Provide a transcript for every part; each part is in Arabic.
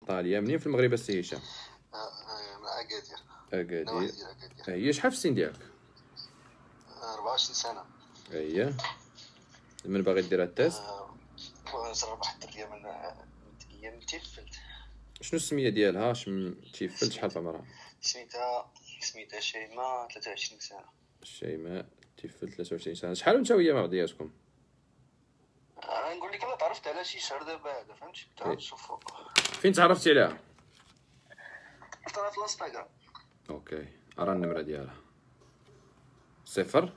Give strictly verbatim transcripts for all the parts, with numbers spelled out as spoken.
ايطاليا. منين في المغرب السي هشام؟ من اكادير. اكادير. هي شحال في السن ديالك؟ أربعة وعشرين سنه. اييه. من باغي دير التيست؟ ونجرب واحد الدريه من ايام تيفلت. شنو السميه ديالها؟ اش تيفلت شحال في عمرها؟ سميتها سميتها شيماء ثلاثة وعشرين سنه. شيماء تيفلت ثلاثة وعشرين سنه. شحال وانت وهي بعضياتكم؟ نقول لك انا تعرفت على شي شهر دابا هذا فهمتي. تعرف شوف فين تعرفتي عليها؟ عرفتها في الانستغرام. اوكي ارى النمره ديالها صفر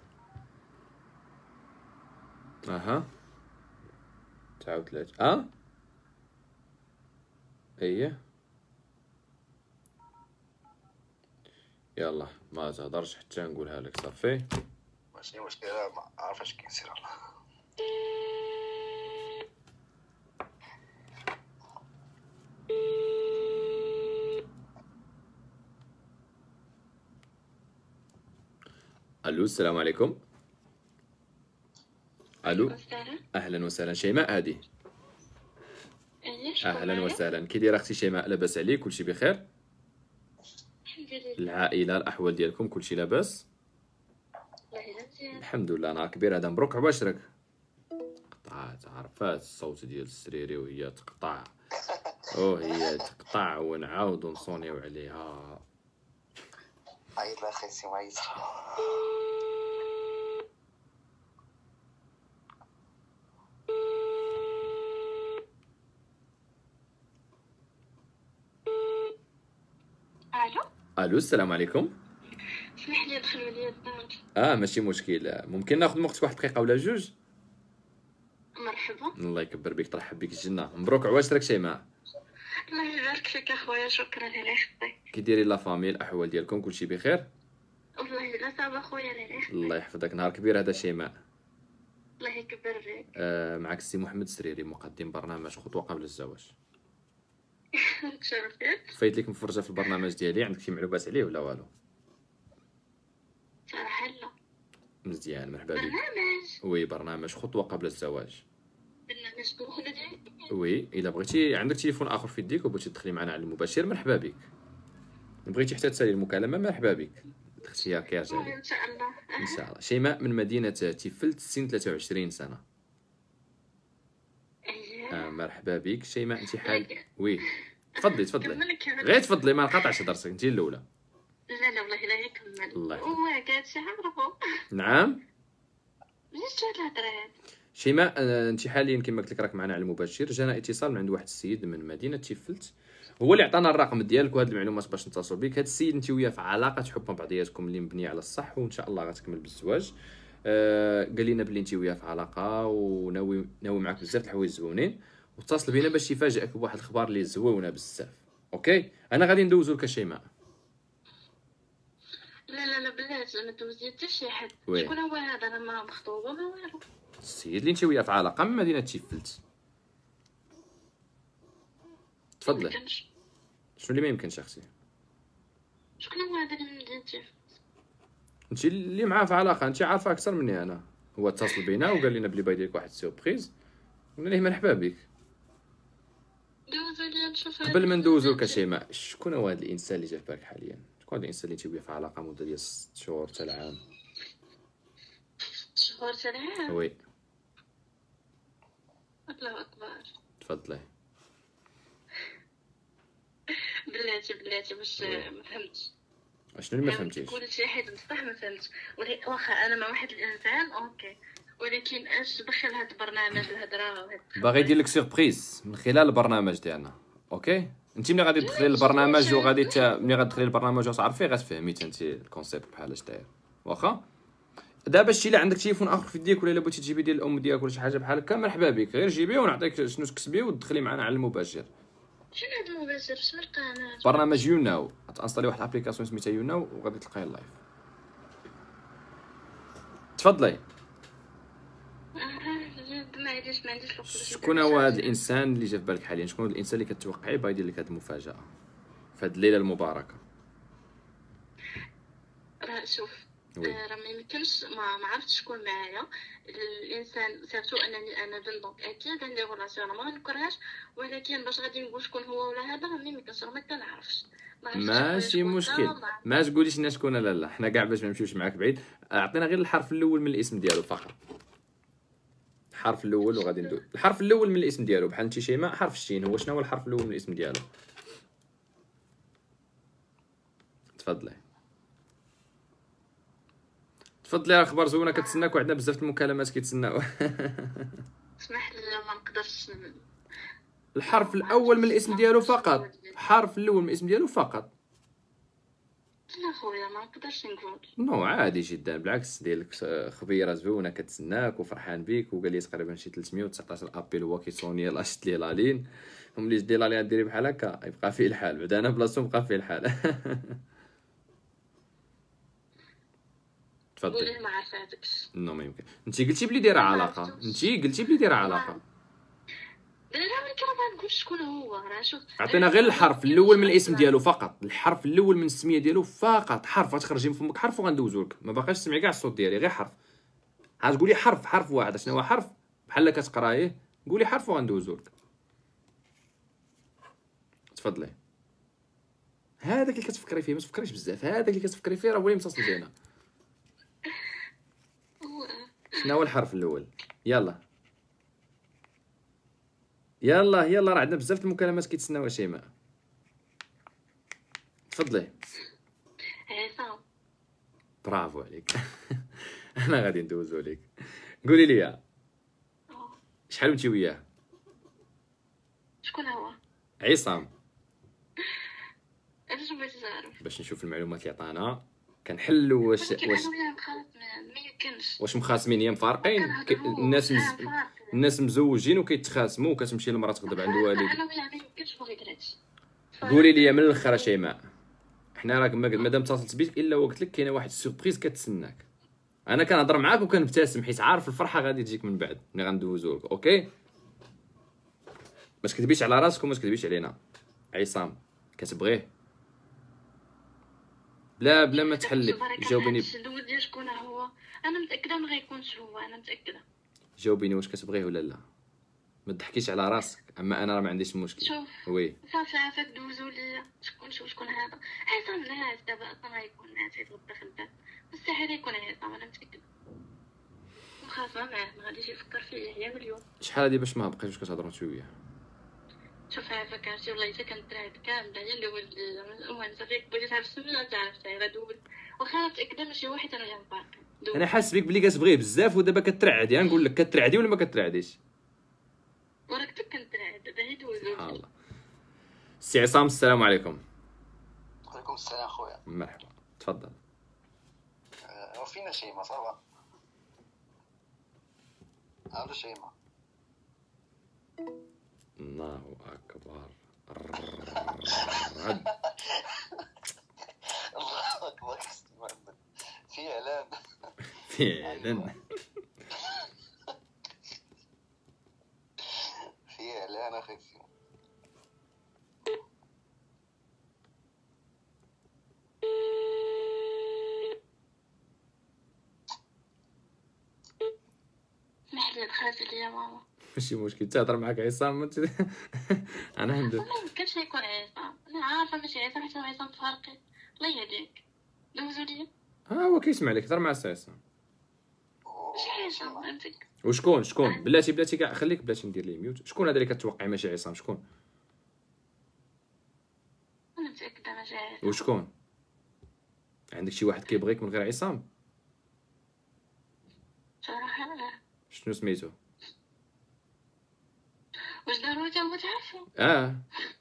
اها تسعة وثلاثين اه ايه. يلا ما تهضرش حتى نقولها لك صافي. ماشي مشكل ما عارف اش كيصير. الو السلام عليكم. الو اهلا وسهلا. شيماء هادي؟ اهلا وسهلا. كي دايره اختي شيماء؟ لاباس عليك؟ كلشي بخير؟ العائله الاحوال ديالكم كلشي لاباس؟ الحمد لله. نهار كبير هذا. مبروك عباشرك. قطعات عرفات الصوت ديال السريري وهي تقطع وهي تقطع ونعاود نصونيو عليها. عيط لا خيسي وعيط. الو الو السلام عليكم. اسمح لي دخلوا لي الدار. اه ماشي مشكل. ممكن ناخذ من وقتك واحد دقيقه ولا جوج؟ مرحبا. الله يكبر بك. ترحب بك الجنه. مبروك عواشرك شيماء. الله يبارك فيك اخويا. شكرا على خطيك. كي دايرين لا فامي؟ الاحوال ديالكم كلشي بخير؟ والله لا صافا خويا. على خطيك. الله يحفظك. نهار كبير هذا شيماء. الله يكبر بك. آه معك السي محمد السريري مقدم برنامج خطوه قبل الزواج. تشرفت. فايت لك مفرجه في البرنامج ديالي. عندك شي معلومات عليه ولا والو؟ صراحه لا. مزيان مرحبا بك. برنامج وي برنامج خطوه قبل الزواج. برنامج دخل ديالي. وي الا بغيتي عندك تليفون اخر في يديك وبغيتي تدخلي معنا على المباشر مرحبا بك. بغيتي حتى تسالي المكالمه مرحبا بك. اختيار كيرجع لك ان شاء الله. ان شاء الله. شيماء من مدينه تيفلت سن ثلاثة وعشرين سنه. آه مرحبا بك شيماء. انت حال وي تفضلي تفضلي غير تفضلي ما نقاطعش هضرتك. انت الاولى. لا لا والله لا يكمل. الله يحفظك. هو قاعد شي عمرو. نعم جيت هاد الهضره. شيماء آه، انت حاليا كما قلت لك راك معنا على المباشر. جانا اتصال من عند واحد السيد من مدينه تيفلت. هو اللي عطانا الرقم ديالك وهاد المعلومات باش نتصلوا بك. هاد السيد انت وياه في علاقه حب مع بعضياتكم اللي مبنيه على الصح وان شاء الله غتكمل بالزواج. آه قال لنا بلي انت وياه في علاقه وناوي ناوي معاك بزاف د الحوايج زوينين واتصل بينا باش يفاجئك بواحد الخبار اللي زويونه بزاف. اوكي انا غادي ندوزو لك شيماء. لا لا لا بلاتي ما دوزي حتى شي حد. وي. شكون هو هذا؟ انا ما مخطوبه ما والو. السيد اللي انت وياه في علاقه من مدينه تيفلت. تفضلي. ميمكنش. شنو اللي ما يمكنش اختي؟ شكون هو هذا اللي من مدينتي؟ انت اللي معاه في علاقه. انت عارفه اكثر مني انا. هو اتصل بينا وقال لنا بلي باغي لك واحد السيربريز. قلنا ليه مرحبا بك. دوزو لي نشوف. قبل ما ندوزو لك شيماء شكون هو هذا الانسان اللي جا في بالك حاليا؟ شكون هذا الانسان اللي انت وياه في علاقه مده ديال ست شهور حتى العام؟ شهور حتى العام. وي الله اكبر. تفضلي. بلاتي بلاتي باش ما فهمتش. شنو اللي ما فهمتيش؟ كل شي حيت بصح ما فهمتش. ولكن واخا انا مع واحد الانسان اوكي ولكن اش دخل هاد البرنامج الهضره وهاد باغي يدير لك سيربريز من خلال البرنامج ديالنا. اوكي انت ملي غادي تدخلي للبرنامج وغادي ت... ملي غادي للبرنامج وتعرفيه غتفهمي حتى انت الكونسيبت بحال اش داير. واخا دابا شتي الا عندك تليفون اخر في يديك ولا الا بغيتي تجيبي ديال الام ديالك ولا شي حاجه بحال هكا مرحبا بك. غير جيبيه ونعطيك شنو تكسبي وتدخلي معنا على المباشر. شنو هاد المباشر؟ شنو القناه؟ برنامج يو ناو. غتانستالي واحد الابليكاسيون سميتها يو ناو وغادي تلقاي اللايف. تفضلي. ما عنديش ما عنديش الوقت. شكون هو هذا الانسان اللي جا في بالك حاليا؟ شكون هو الانسان اللي كتوقعي باغي يدير لك هذه المفاجاه في هذه الليله المباركه؟ راه شوف وي. آه، راه ما يمكنش ما ما عرفتش شكون معايا الانسان سيرتو انني انا بنت دونك اكيد عندي غولاسيون ما غنكرهاش، ولكن باش غادي نقول شكون هو ولا هذا راه ما يمكنش، راه ما كنعرفش. ما عرفتش خويا ماشي شكون مشكل، دا، ما ما تقوليش لنا شكون. لا لا، حنا كاع باش ما نمشيوش معاك بعيد، اعطينا غير الحرف الاول من الاسم ديالو فقط. الحرف الاول وغادي ندوز. الحرف الاول من الاسم ديالو بحال انت شيماء حرف الشين، هو شنو هو الحرف الاول من الاسم ديالو؟ تفضلي تفضلي، اخبار زوينه كتسناك وعندنا بزاف المكالمات كيتسناو. اسمح لي ما نقدرش ن- الحرف الاول من الاسم ديالو فقط، الحرف الاول من الاسم ديالو فقط. لا خويا ما نقدرش نقول. نو عادي جدا، بالعكس ديالك خبيره زوينه كتسناك وفرحان بيك، وقال لي تقريبا شي ثلاثمية وتسعطاش ابيل هو كيصوني لا شت لي لالين، وملي جدي لالين ديري بحال هكا يبقى فيه الحال، بعدا انا بلاصتو بقى فيه الحال. تفضلي. قولي ما عرفتكش. نو ما يمكن، انت قلتي بلي دايره علاقه، انت قلتي بلي دايره علاقه. لا لا ولكن راه ما نقولش شكون هو، راه شوف عطينا غير الحرف الاول من الاسم ديالو فقط، الحرف الاول من السميه ديالو فقط، حرف غتخرجي من فمك حرف وغندوزو لك، ما باقاش تسمعي كاع الصوت ديالي، غير حرف. غتقولي حرف حرف واحد، شنو هو حرف بحال كتقرايه، قولي حرف وغندوزو لك. تفضلي. هذاك اللي كتفكري فيه ما تفكريش بزاف، هذاك اللي كتفكري فيه راه هو اللي متصل بينا. هو شنو هو الحرف الاول؟ يلا يلا يلا، راه عندنا بزاف المكالمات كيتسناو شيماء. تفضلي. عصام. برافو عليك. انا غادي ندوزو لك. قولي لي أوه. شحال وانتي وياه؟ شكون هو؟ عصام. علاش بغيتي تعرف؟ باش نشوف المعلومات اللي عطانا كنحلوا واش ولكن واش انا وياه مخالطين ما يمكنش. واش مخاصمين يا مفارقين. ك... كنهضروا الناس مز... آه، فارق. الناس مزوجين وكيتخاصموا وكتمشي المراه تغضب عند والد. انا وياه ما يمكنش بغيت هادشي. قولي لي من الاخر شيماء، حنا راك مادام اتصلت بيك الا وقلت لك كاينه واحد السوربريز كتسناك. انا كنهضر معاك وكنبتسم حيت عارف الفرحه غادي تجيك من بعد ملي غندوزو لك. اوكي ما تكذبيش على راسك وما تكذبيش علينا. عصام كتبغيه بلا بلا ما تحلي. جاوبيني الاول ديال شكون هو، انا متاكده ما غيكونش هو، انا متاكده. جاوبيني واش كتبغيه ولا لا، ما تضحكيش على راسك. اما انا راه ما عنديش مشكل. شوف وي صافي عافاك دوزو ليا شكون شوف شكون هذا. عصام ناس دابا اصلا غيكون ناس يتغدى في الباب، مستحيل يكون عصام، انا متاكده. مخاصمه معاه ما غاديش يفكر فيه هي اليوم. شحال هادي باش ما بقيتوش كتهضروا شويه. شوف عافاك عرفتي والله حتى كنتراعد كامله هي الاول. المهم صافي بغيتي تعرف سميه تعرفتها غير دوز، واخا انا متاكده ماشي واحد انا وياه باقي. انا حاسس بك بلي كتبغيه بزاف ودابا كترعدي. نقول لك كترعدي ولا ما كترعديش؟ وراك حتى كنتراعد دابا هي دوزو. سبحان الله. سي عصام السلام عليكم. وعليكم السلام خويا. مرحبا تفضل. آه، وفينا شيماء صافا؟ الو شيماء. الله اكبر. الله اكبر. في اعلان فعلا في اعلان اخي. اسمح لي دخلت لي يا ماما. ماشي مشكل تهضر معاك عصام. ما ت- انا عندي ما يمكنش يكون عصام، انا عارفه ماشي عصام حيت هو عصام فارقي. الله يهديك دوزو ليا. ها هو كيسمع لك. هضر مع السي عصام. ماشي عصام فهمتك. وشكون شكون بلاتي بلاتي كاع خليك بلاتي ندير ليه ميوت. شكون هذا اللي كتوقعي ماشي عصام؟ شكون انا متاكده ماشي عصام. وشكون؟ عندك شي واحد كيبغيك من غير عصام؟ صراحه لا. شنو سميتو؟ واش ضروري تا هو تعرفو؟ اه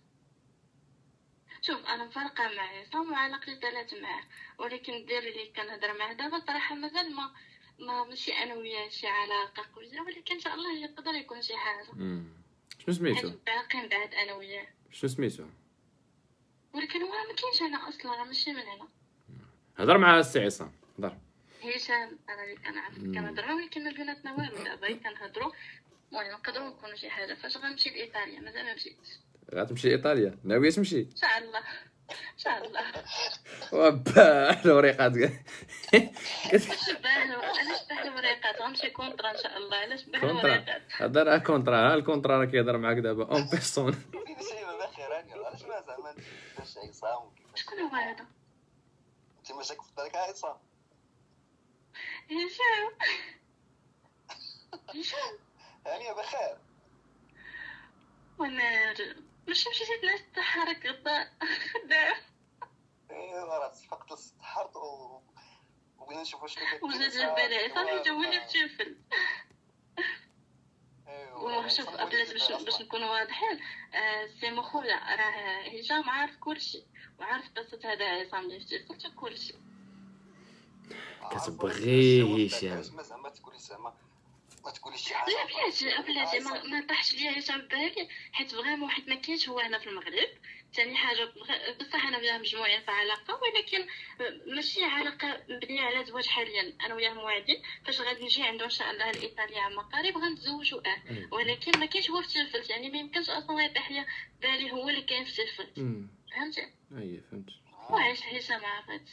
شوف انا مفرقه مع عصام وعلاقتي ثلاث معاه، ولكن الدري اللي كنهضر معاه دابا صراحه مازال ما ما ماشي انا وياه شي علاقه قويه، ولكن ان شاء الله يقدر يكون شي حاجه. امم شنو سميتو؟ حيت باقيين بعد انا وياه، شنو سميتو؟ ولكن هو ما كاينش هنا اصلا، راه ماشي من هنا. هضر مع السي عصام. هضر. هشام انا اللي كنعرف كنهضر، ولكن ما بيناتنا والو دابا كنهضروا. المهم نقدروا نكونوا شي حاجه. فاش غنمشي لايطاليا مازال ما مشيتش. غتمشي لايطاليا؟ ناويه تمشي؟ ان شاء الله ان شاء الله. وبا الوريقات علاش شبه له علاش شبه له وريقات غنمشي كونطرا ان شاء الله. علاش شبه له كونترا وريقات. هذا راه كونترا، ها الكونترا راه كيهضر معاك دابا اون بيرسون. فين شي بخير راني علاش ما زعما كيفاش عصام وكيفاش شكون هو هذا؟ انت ماشاك في بالك عصام هشام. هشام هانيه بخير وانا مش مشيت ناس تحرك غدا خدام ايوا راه صفقت للسحرت و وبغينا نشوفوا شنو كدير وزاد البارح صافي جاوني في تشوفل. وشوف بلاتي باش باش نكونوا واضحين، آه سي خويا راه هشام عارف كلشي وعارف قصه هذا عصام اللي في تشوفل كلشي. كتبغي هشام ما زعما تقولي زعما ما تقوليش شي حاجه. لا بلاتي بلاتي ما, ما طاحش ليا هشام بالي، حيت فريمون واحد ما كاينش هو هنا في المغرب. ثاني حاجه بصح انا وياه مجموعين في علاقه، ولكن ماشي علاقه مبنيه على زواج حاليا. انا وياه موعدين فاش غادي نجي عنده ان شاء الله لايطاليا عما قريب غنتزوجوا اه، ولكن ما كاينش هو في تلفلت. يعني ما يمكنش اصلا يطيح ليا بالي هو اللي كاين في تلفلت. فهمتي؟ اي فهمت. وعايش هشام عرفت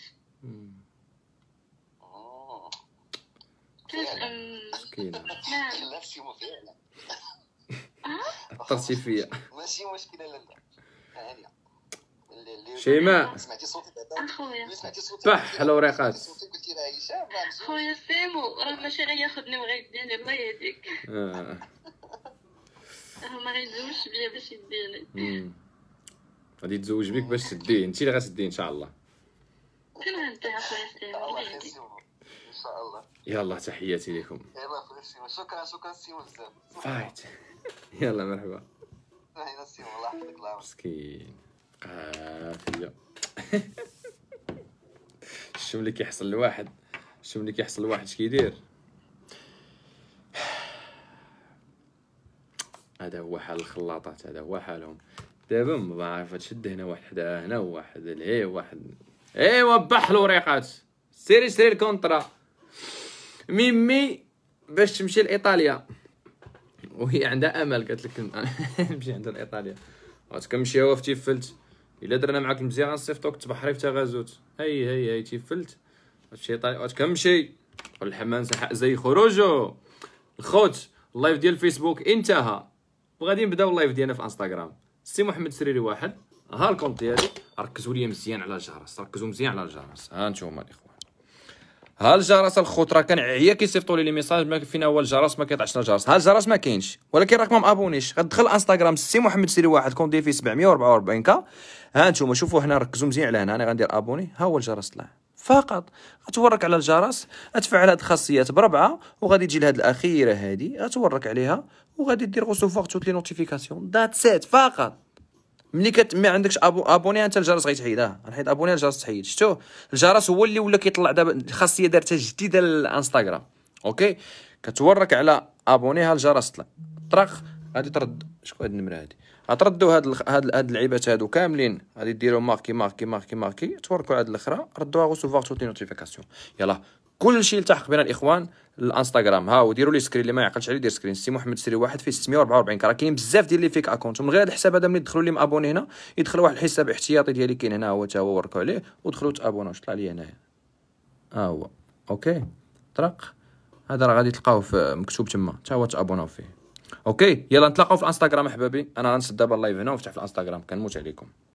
كيفاش مسكينه لا شي فعلا اثرتي فيا. ماشي مشكله لا لا هانيه شيماء سمعتي صوتي بعدا اخويا سمعتي صوتي بح الوريقات. صوتي قلتي لها هشام خويا سيمو راه ماشي غياخذني وغيديني الله يهديك. اه راه ما غيتزوجش بيا باش يديني. امم غادي يتزوج بك باش تديه، انت اللي غتديه ان شاء الله. فين غنتي اخويا سيمو الله الله يهديك. يسلمك ان شاء الله. يلا تحياتي لكم. يلا خويا سيما شكرا شكرا سيما بزاف. فايت. يلا مرحبا. هنا سيما الله يحفظك الله. مسكين قافيه. شوف اللي كيحصل لواحد، شوف اللي كيحصل لواحد اش كيدير. هذا هو حال الخلاطات، هذا هو حالهم دابا. ما عارفه تشد هنا واحد حدا هنا وواحد لهيه واحد. ايوا بح الوريقات سيري سيري الكونطرا ميمي باش تمشي لايطاليا، وهي عندها امل قالت لك نمشي عندها لايطاليا. غتمشيو في تيفلت، الا درنا معاك مزيان غنصيفطوك تبحري في تغازوت. هي هي هي تيفلت غتمشي ايطاليا غتمشي. والحمام زي خروجو. الخوت اللايف ديال الفيسبوك انتهى، وغادي نبداو اللايف ديالنا في انستغرام. سي محمد سريري واحد، ها الكونت ديالي. ركزوا لي مزيان على الجرس، ركزوا مزيان على الجرس. ها نتوما الاخوان، ها الجرس الخوت راه كنعيا كيصيفطوا لي لي ميساج ما فينا هو الجرس، ما كيطلعش الجرس. ها الجرس ما كاينش، ولكن راك ما مابونيش. غتدخل انستغرام سي محمد سيري واحد كونت ديال فيه سبعمية وأربعة وأربعين كا. ها نتوما شوفوا هنا، ركزوا مزيان على هنا. انا غندير ابوني، ها هو الجرس طلع فقط. غتورك على الجرس، غتفعل هاد الخاصيات بربعه، وغادي تجي لهاد الاخيره هادي غتورك عليها، وغادي دير غوسوفوار توت لي نوتيفيكاسيون. ذات سيت فقط. ملي كت ما عندكش ابو ابوني انت الجرس غيتحيدها. نحيد ابوني الجرس تحيد. شفتوا الجرس هو اللي ولا كيطلع دابا خاصيه دارتها جديده للانستغرام. اوكي كتورك على ابوني، ها الجرس طلع طرق. غادي ترد شكون هاد النمره هادي، غتردوا هاد هاد هاد اللعيبات هادو كاملين، غادي ديروا ماركي ماركي ماركي ماركي، توركوا هاد الاخرى ردوها غوسوفوار توت لي نوتيفيكاسيون. يلا كلشي يلتحق بنا الاخوان الانستغرام. ها وديروا لي سكرين اللي ما يعقلش عليه، دير سكرين سي محمد سري واحد فيه ستمية وأربعة وأربعين. راه كاين بزاف ديال لي فيك اكونت من غير هذا الحساب هذا. ملي تدخلوا لي مابوني هنا يدخلوا واحد الحساب احتياطي ديالي كاين هنا، هو تا هو وركوا عليه ودخلوا تابوناو. طلع لي هنايا ها هو. اوكي طرق هذا راه غادي تلقاوه في مكتوب تما، تا هو تابوناو فيه. اوكي يلا نتلاقاو في الانستغرام احبابي. انا غنسد دابا اللايف هنا ونفتح في الانستغرام. كنموت عليكم.